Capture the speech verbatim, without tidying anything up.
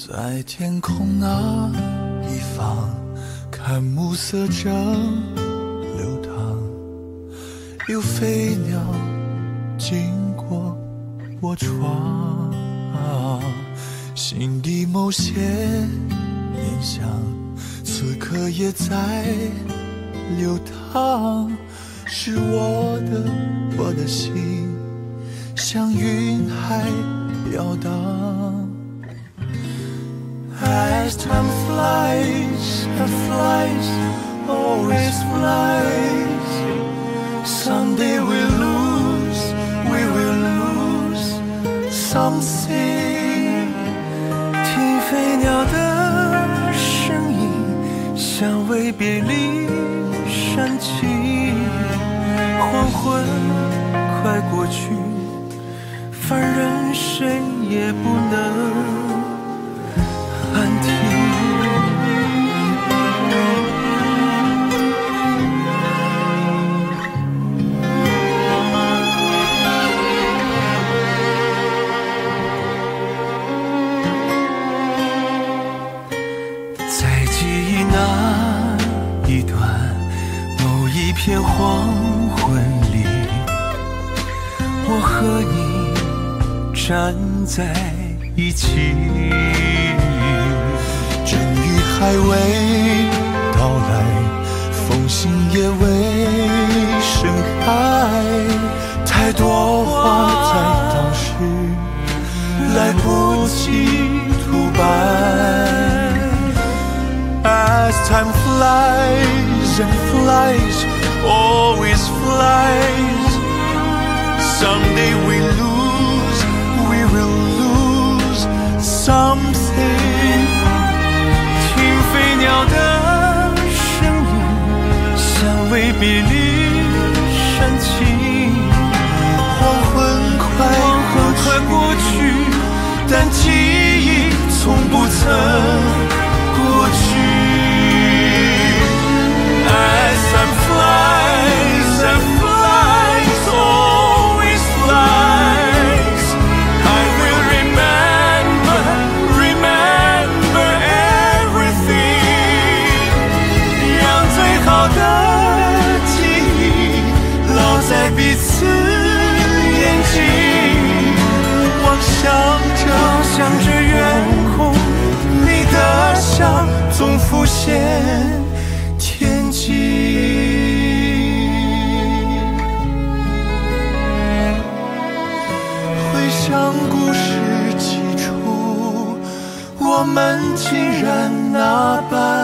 在天空那一方，看暮色正流淌，有飞鸟经过我窗，心底某些念想，此刻也在流淌，是我的我的心像云海飘荡。As time flies, it flies, always flies. Someday we'll lose, we will lose something. 听飞鸟的声音，像未别离煽情。黄昏快过去，凡人谁也不能安停。在记忆那一段某一片黄昏里，我和你站在一起，阵雨还未到来，风信也未盛开，太多话在当时来不及吐白。As time flies and flies, always flies. Someday we lose, we will lose something. 听飞鸟的声音，像未别离煽情。黄昏快黄昏快过去，但记忆从不曾过去。As time flies and flies, always flies. I will remember, remember everything. 让最好的记忆烙在彼此眼睛。望向着，望向着远空，你的笑总浮现天际。回想故事起初，我们竟然那般